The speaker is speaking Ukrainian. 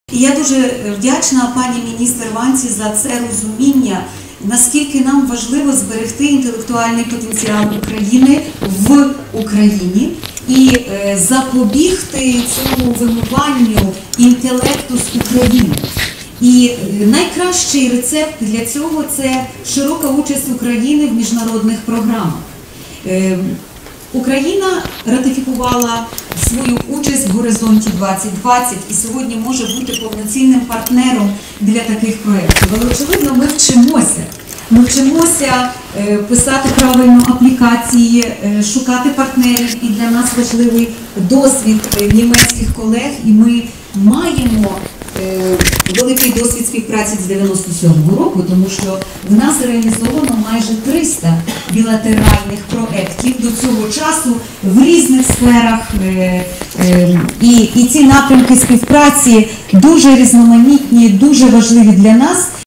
І я дуже вдячна пані міністр Ванці за це розуміння, наскільки нам важливо зберегти інтелектуальний потенціал України в Україні і запобігти цьому вимиванню інтелекту з України. І найкращий рецепт для цього – це широка участь України в міжнародних програмах. Україна ратифікувала свою участь в «Горизонті 2020» і сьогодні може бути повноцінним партнером для таких проєктів. Але, очевидно, ми вчимося. Ми вчимося писати правильно аплікації, шукати партнерів, і для нас важливий досвід німецьких колег, і ми маємо великий досвід співпраці з 97-го року, тому що в нас реалізовано майже 300 білатеральних проєктів до цього часу в різних сферах, і ці напрямки співпраці дуже різноманітні, дуже важливі для нас.